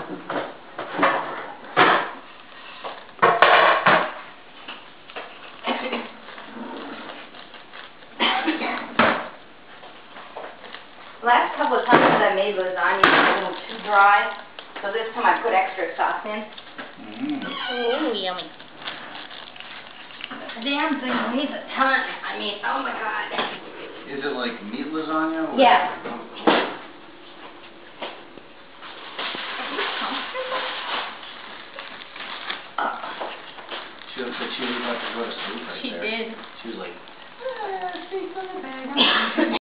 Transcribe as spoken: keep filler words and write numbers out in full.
Last couple of times that I made lasagna, it was a little too dry, so this time I put extra sauce in. Mm. Ooh, yummy. The damn thing weighs a ton. I mean, oh my god. Is it like meat lasagna? Or Yeah. She looked like she was about to go to sleep right She there. did. She was like, Uh, sleep on the bed.